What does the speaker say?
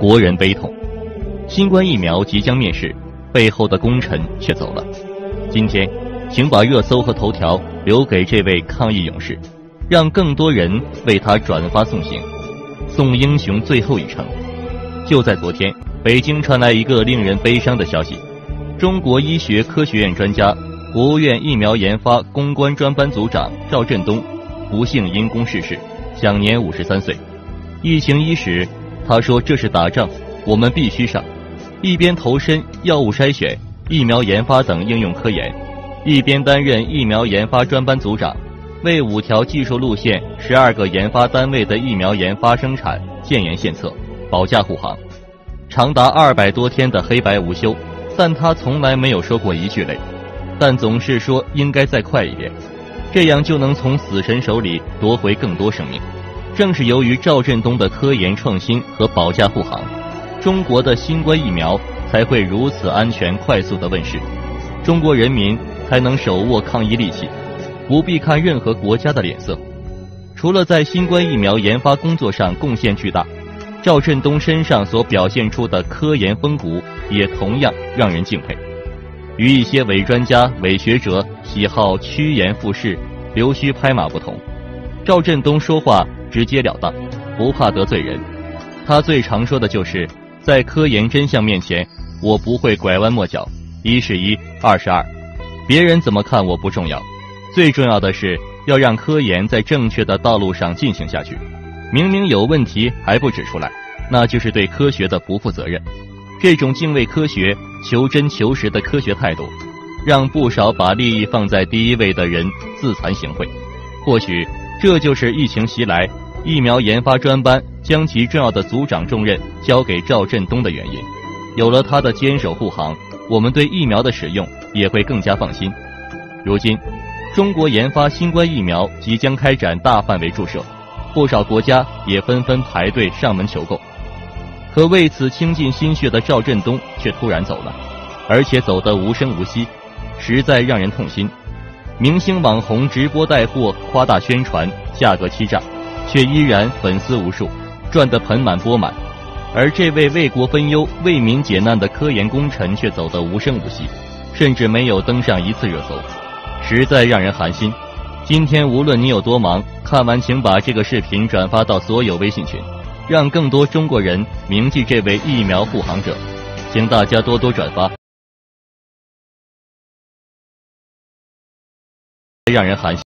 国人悲痛。新冠疫苗即将面世，背后的功臣却走了。今天，请把热搜和头条留给这位抗疫勇士，让更多人为他转发送行，送英雄最后一程。就在昨天，北京传来一个令人悲伤的消息：中国医学科学院专家、国务院疫苗研发攻关专班组长赵振东不幸因公逝世，享年53岁。疫情伊始，他说这是打仗，我们必须上。一边投身药物筛选、疫苗研发等应用科研，一边担任疫苗研发专班组长，为5条技术路线、12个研发单位的疫苗研发生产建言献策，保驾护航。长达200多天的黑白无休，但他从来没有说过一句累，但总是说应该再快一点，这样就能从死神手里夺回更多生命。正是由于赵振东的科研创新和保驾护航，中国的新冠疫苗才会如此安全快速地问世，中国人民才能手握抗疫利器，不必看任何国家的脸色。除了在新冠疫苗研发工作上贡献巨大，赵振东身上所表现出的科研风骨也同样让人敬佩。与一些伪专家、伪学者喜好趋炎附势、溜须拍马不同，赵振东说话直截了当，不怕得罪人。他最常说的就是在科研真相面前，我不会拐弯抹角，1是1，2是2，别人怎么看我不重要，最重要的是要让科研在正确的道路上进行下去。明明有问题还不指出来，那就是对科学的不负责任。这种敬畏科学、求真求实的科学态度，让不少把利益放在第一位的人自惭形秽。或许这就是疫情袭来，疫苗研发专班将其重要的组长重任交给赵振东的原因。有了他的坚守护航，我们对疫苗的使用也会更加放心。如今，中国研发新冠疫苗即将开展大范围注射，不少国家也纷纷排队上门求购。可为此倾尽心血的赵振东却突然走了，而且走得无声无息，实在让人痛心。明星网红直播带货，夸大宣传，价格欺诈，却依然粉丝无数，赚得盆满钵满。而这位为国分忧、为民解难的科研功臣却走得无声无息，甚至没有登上一次热搜，实在让人寒心。今天无论你有多忙，看完请把这个视频转发到所有微信群，让更多中国人铭记这位疫苗护航者。请大家多多转发，让人寒心。